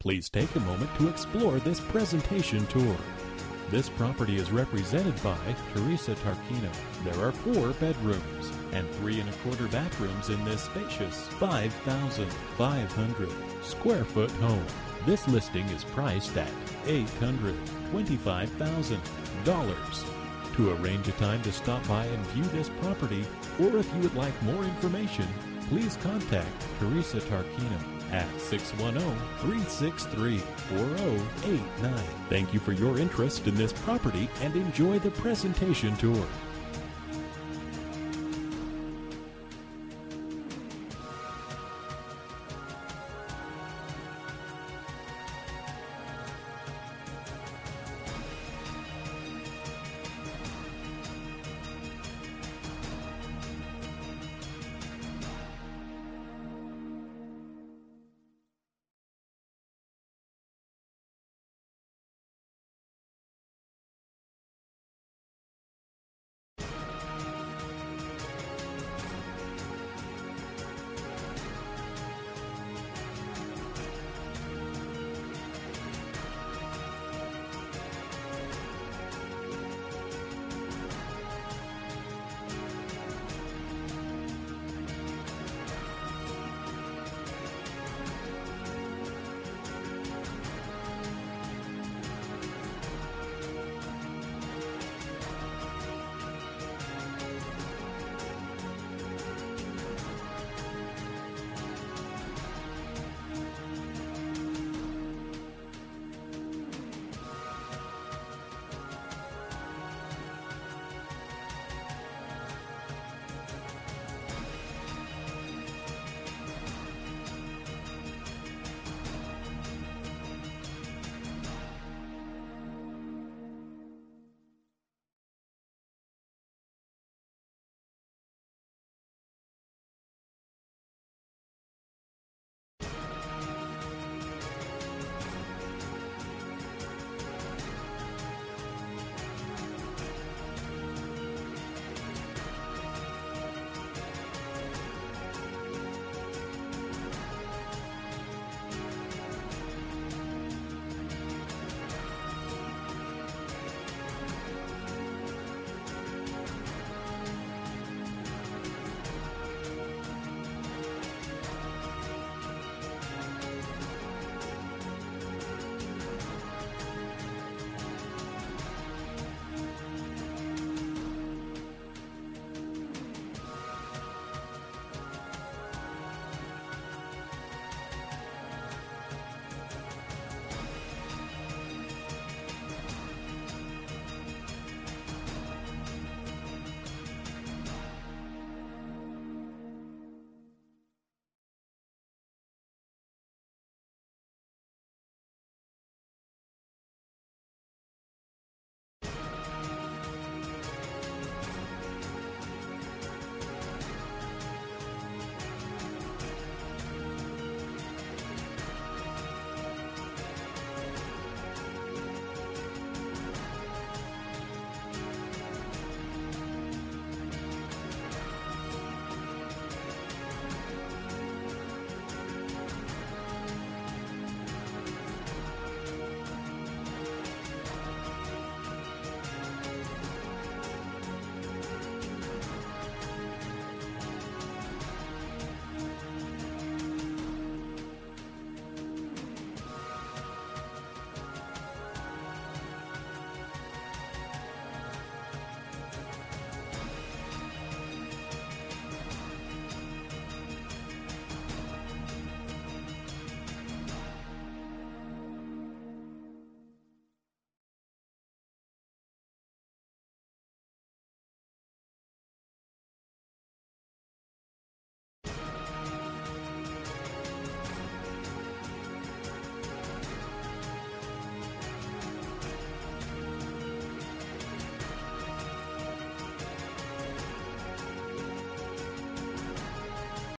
Please take a moment to explore this presentation tour. This property is represented by Theresa Tarquinio. There are 4 bedrooms and 3 1/4 bathrooms in this spacious 5,500 square foot home. This listing is priced at $825,000. To arrange a time to stop by and view this property, or if you would like more information, please contact Theresa Tarquinio at 610-363-4089. Thank you for your interest in this property and enjoy the presentation tour.